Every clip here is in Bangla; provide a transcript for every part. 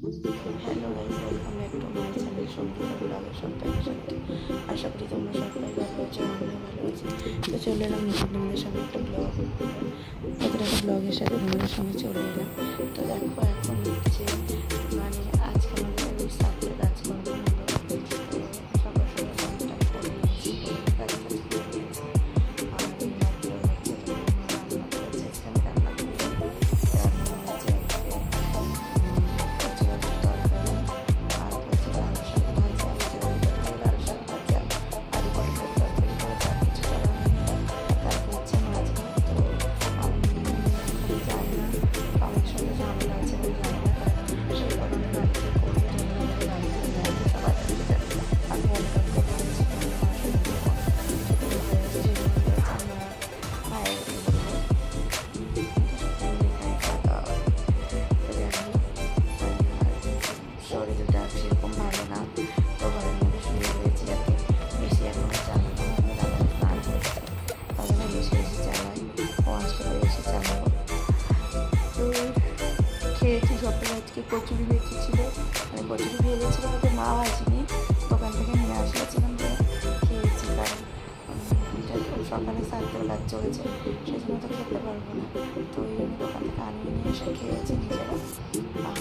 Hello guys, welcome back to my channel Sangeeta ব্লগের সপ্তাহের সাথে। আশা করি তোমরা সবাই ভালো আছো, আমিও ভালো আছি। তো চলে এলাম নতুন তোমাদের সঙ্গে একটা ব্লগের সাথে তোমাদের সঙ্গে চলে এলাম। তো দেখো এখন হচ্ছে মানে আজকে আমাদের বাড়ির সাথে কাজকর্ম হলো। সকাল সকাল স্নান করে নিয়েছি, কাজ টাজ করে নিয়েছি। আর রাত্রে হচ্ছে তোমার মা রান্না করেছে, আমি রান্না করি। রান্না হয়েছে আজকে শরীরটা সেরকম ভালো না, তো ঘরের মধ্যে শুয়ে রয়েছি। যাতে বেশি এখনো চালানো আমি দাদা স্নান করছে, দাদা এসে চালাই, ও আসলে এসে চালাবো। তো খেয়েছি সকালে আজকে কচুরি বেঁচেছিল, মানে কচুরি ভেবেছিল বলতে মা আসেনি, দোকান থেকে নিয়ে আসলেছিলাম, তো খেয়েছি। কারণ সকালে সাতবেলা চলেছে, সেই জন্য তো খেতে পারবো না, তো ওই জন্য দোকান থেকে আনিয়ে নিয়ে এসে খেয়েছি নিজেরা। আর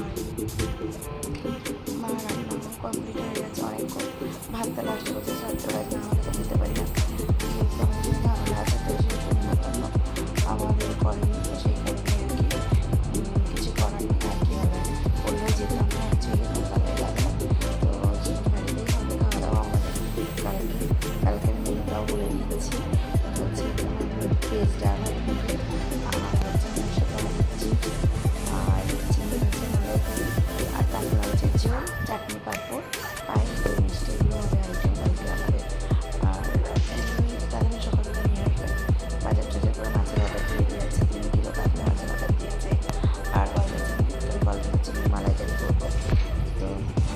মা রান্না কমপ্লিট হয়ে গেছে অনেকক্ষণ। ভাতটা লাস্ট করছে সাতবেলায়, না হলে তো খেতে পারি না। যেহেতু আমাদের ঝামেলা আছে, তো সেই জন্য আমাদের করেনি, তো সেই কারণে আর কি কিছু করার নেই। আর কি হবে, বললেও যেতাম না, হচ্ছে ভালোই লাগে না। তো বাড়িতেই হবে খাওয়া দাওয়া আমাদের। কালকের মেনুটাও বলে দিচ্ছি, হচ্ছে ভেজ ডাল আর হচ্ছে মশলা দিচ্ছি, আর চিংড়ি হচ্ছে মালাইকারি, আর তারপর হচ্ছে ঝোল, চাটনি, পাঁপড়, পায়েস, দই মিষ্টি, এগুলো হবে আইটেম কালকে আমাদের। আর তাদের সকালবেলা নিয়ে আসবে বাজার টাজার করে মাছের অর্ডার দিয়ে দিয়েছে, 3 কিলো কাতলা মাছের অর্ডার দিয়েছে। আর গল্প হচ্ছে মালাইকারি করবো। তো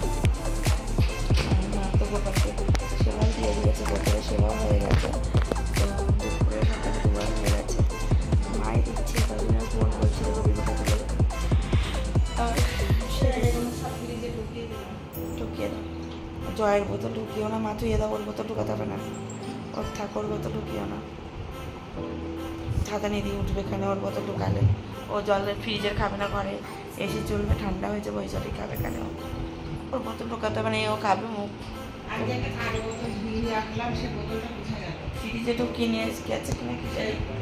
মা তো গোপালকে সেবাও দিয়ে দিয়েছে, গোপালের সেবাও হয়ে গেছে। তো দুপুরে সকালে দুবার হয়ে গেছে। মায়ের ইচ্ছে কদিনের ফোন বলছিল রবিবারটা বলে, আর ঢুকিয়ে দাও জয়ের বোতল, ঢুকিও না মা, ধুয়ে দাও, ওর বোতল ঢুকাতে হবে না, ওর ঠাকুর বোতল ঢুকিও না, ছাতা নিয়ে দিয়ে উঠবে এখানে, ওর বোতল ঢুকালে ও জলের ফ্রিজের খাবে না, ঘরে এসি চলবে, ঠান্ডা হয়েছে ওই জলই খাবে, কেন ওর বোতল ঢুকাতে হবে না, ও খাবে মুখ। ফ্রিজে ঢুকিয়ে নিয়ে গেছে কিনা কি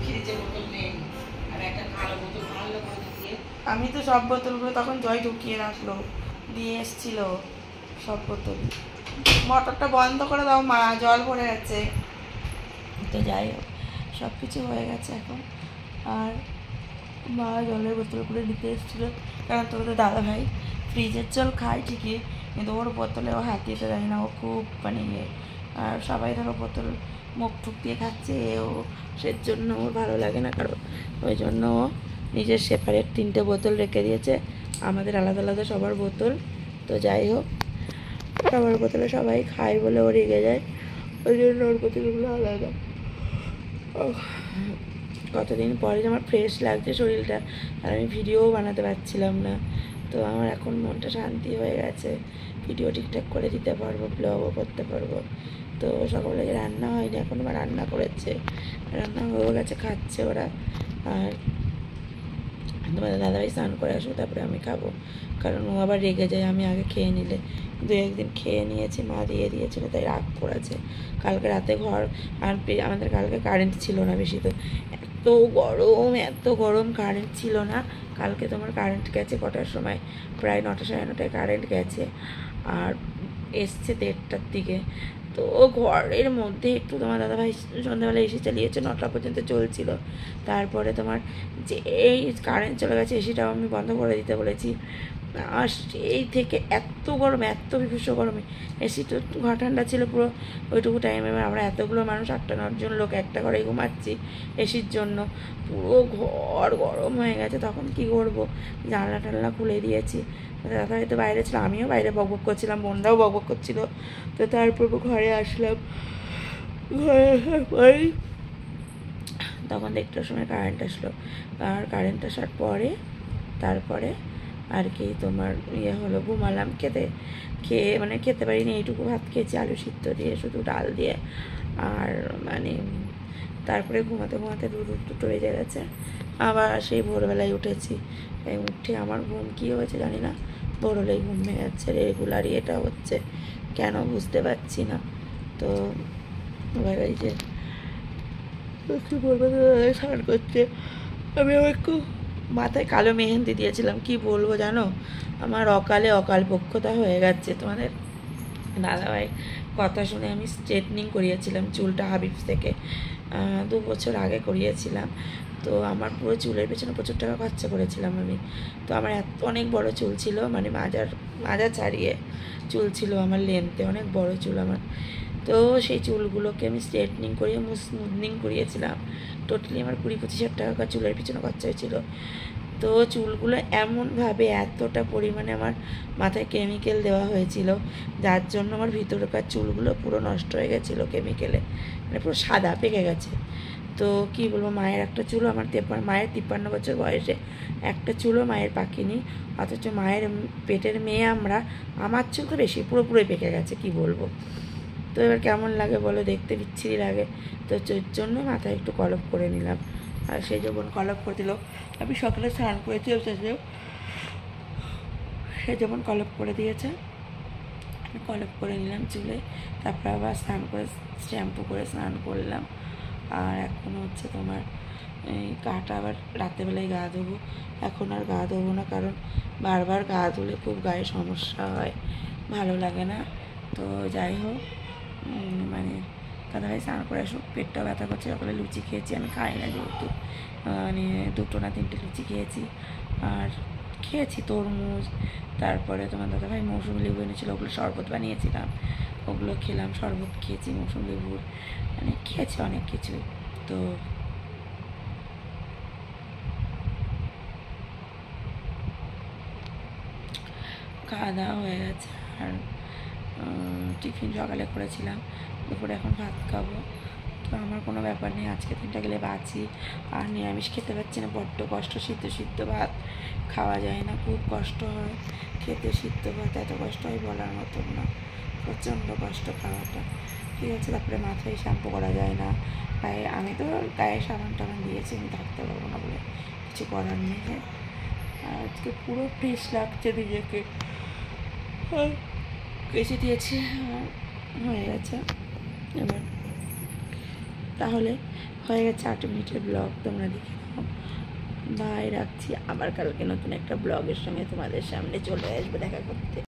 আমি তো সব বোতলগুলো তখন জয় ঢুকিয়ে রাখলো, দিয়ে এসছিল সব বোতল। মোটরটা বন্ধ করে দাও মা, জল ভরে গেছে। তো যাই হোক, সব কিছু হয়ে গেছে এখন। আর মা জলের বোতলগুলো নিতে এসেছিলো, কারণ তোদের দাদা ভাই ফ্রিজের জল খায় ঠিকই, কিন্তু ওর বোতলে ও হাত দিতে দেয় না, ও খুব মানে আর সবাই ধরো বোতল মুখ টুক দিয়ে খাচ্ছে, ও সেজন্য ওর ভালো লাগে না, কারণ ওই জন্য ও নিজের সেপারেট 3টে বোতল রেখে দিয়েছে, আমাদের আলাদা আলাদা সবার বোতল। তো যাই হোক, সবার বোতলে সবাই খায় বলে ও রেগে যায়, ওই জন্য ওর বোতলগুলো আলাদা। কতদিন পরে আমার ফ্রেশ লাগছে শরীরটা, আর আমি ভিডিও বানাতে পারছিলাম না। তো আমার এখন মনটা শান্তি হয়ে গেছে, ভিডিও ঠিকঠাক করে দিতে পারবো, ব্লগও করতে পারবো। তো সকালে রান্না হয়নি, এখন আমার রান্না করেছে, রান্না হয়ে গেছে, খাচ্ছে ওরা। আর তোমাদের দাদাভাই স্নান করে আসবো, তারপরে আমি খাবো, কারণ ও আবার রেগে যায় আমি আগে খেয়ে নিলে। 2-1 দিন খেয়ে নিয়েছি, মা দিয়ে দিয়েছিল, তাই রাগ করেছে। কালকে রাতে ঘর আর আমাদের কালকে কারেন্ট ছিল না বেশি, তো এত গরম কারেন্ট ছিল না কালকে। তোমার কারেন্ট গেছে কটার সময়, প্রায় 9টা 9:30টায় কারেন্ট গেছে, আর এসছে 1:30টার দিকে। তো ঘরের মধ্যে একটু তোমার দাদাভাই সন্ধ্যাবেলা এসি চালিয়েছে, 9টা পর্যন্ত চলছিল। তারপরে তোমার যে এই কারেন্ট চলে গেছে, এসিটাও আমি বন্ধ করে দিতে বলেছি। আর সেই থেকে এত গরম, এত বিভৎস গরমে, এসি তো ঘর ঠান্ডা ছিল পুরো ওইটুকু টাইমে, আমরা এতগুলো মানুষ 8-9 জন লোক একটা ঘরেই ঘুমাচ্ছি, এসির জন্য পুরো ঘর গরম হয়ে গেছে। তখন কি করবো, জানলা টানলা খুলে দিয়েছি। দাদা হয়তো বাইরে ছিল, আমিও বাইরে বকবক করছিলাম, বোনরাও বকবক করছিল। তো তারপর ঘরে আসলাম, ঘরে আসার পরেই তখন 1টার সময় কারেন্ট আসলো, আর কারেন্ট আসার পরে তারপরে আর কি তোমার ইয়ে হলো, ঘুমালাম। খেয়ে মানে খেতে পারিনি, এইটুকু ভাত খেয়েছি আলু সিদ্ধ দিয়ে, শুধু ডাল দিয়ে। আর মানে তারপরে ঘুমাতে ঘুমাতে দুটো বেজে গেছে। আবার সেই ভোরবেলায় উঠেছি। উঠে আমার ঘুম কী হয়েছে জানি না, ভোর হলেই ঘুম ভেঙে যাচ্ছে। রেগুলারই এটা হচ্ছে, কেন বুঝতে পারছি না। তো এবার এই যে স্নান করছে। আমি একটু মাথায় কালো মেহেন্দি দিয়েছিলাম, কি বলবো জানো, আমার অকাল পক্ষতা হয়ে গেছে। তোমাদের দাদাভাই কথা শুনে আমি স্ট্রেটনিং করিয়েছিলাম চুলটা হাবিবস থেকে, 2 বছর আগে করিয়েছিলাম। তো আমার পুরো চুলের পেছনে প্রচুর টাকা খরচা করেছিলাম আমি। তো আমার অনেক বড় চুল ছিল, মানে মাজা ছাড়িয়ে চুল ছিল আমার, লেন্থে অনেক বড় চুল আমার। তো সেই চুলগুলোকে আমি স্ট্রেটনিং করিয়ে স্মুথনিং করিয়েছিলাম। টোটালি আমার 20-25 হাজার টাকা চুলের পিছনে খরচা হয়েছিল। তো চুলগুলো এমনভাবে এতটা পরিমাণে আমার মাথায় কেমিক্যাল দেওয়া হয়েছিল, যার জন্য আমার ভিতরকার চুলগুলো পুরো নষ্ট হয়ে গেছিলো কেমিক্যালে, মানে পুরো সাদা পেকে গেছে। তো কি বলবো, মায়ের একটা চুলও আমার মায়ের 53 বছর বয়সে একটা চুলও মায়ের পাকেনি, অথচ মায়ের পেটের মেয়ে আমরা, আমার চুল তো বেশি পুরোপুরি পেকে গেছে, কি বলবো। তো এবার কেমন লাগে বলো, দেখতে বিচ্ছিরি লাগে। তো ওর জন্য মাথায় একটু কলপ করে নিলাম। আর সেই যখন কলপ করে দিল, আমি সকালে স্নান করেছিলাম, সে যেমন কলপ করে দিয়েছে, আমি কলপ করে নিলাম চুলে। তারপর আবার স্নান করে শ্যাম্পু করে স্নান করলাম। আর এখন হচ্ছে তোমার এই গাটা আবার রাত্রেবেলায় গা ধোবো। এখন আর গা ধোবো না, কারণ বারবার গা ধুলে খুব গায়ে সমস্যা হয়, ভালো লাগে না। তো যাই হোক, মানে দাদাভাই স্নান করে আসুক, পেটটাও ব্যথা করছে। সকালে লুচি খেয়েছি, আমি খাই না যেহেতু, মানে 2 না 3টে লুচি খেয়েছি। আর খেয়েছি তরমুজ, তারপরে তোমার দাদাভাই মৌসুমি লেবু এনেছিলো, ওগুলো শরবত বানিয়েছিলাম, ওগুলো খেলাম। শরবত খেয়েছি মৌসুমি লেবুর, মানে খেয়েছি অনেক কিছু। তো খাওয়া দাওয়া হয়ে গেছে। আর টিফিন সকালে করেছিলাম, দুপুরে এখন ভাত খাবো। তো আমার কোনো ব্যাপার নেই, আজকে 3টা গেলে বাঁচি। আর নিরামিষ খেতে পারছি না, বড্ড কষ্ট। সিদ্ধ ভাত খাওয়া যায় না, খুব কষ্ট হয় খেতে। সিদ্ধ ভাত এত কষ্ট হয় বলার মতন না, প্রচণ্ড কষ্ট খাওয়াটা। ঠিক আছে, তারপরে মাথায় শ্যাম্পু করা যায় না, আমি তো গায়ে সাবান টাবান দিয়েছি, আমি থাকতে পারবো না বলে কিছু করার নেই। আর আজকে পুরো ফ্রেশ লাগছে নিজেকে, কেচে দিয়েছি, হয়ে গেছে। এবার তাহলে হয়ে গেছে 8 মিনিটের ব্লগ, তোমরা দেখে নাও। বাই, রাখছি। আবার কালকে নতুন একটা ব্লগের সঙ্গে তোমাদের সামনে চলে আসবো দেখা করতে।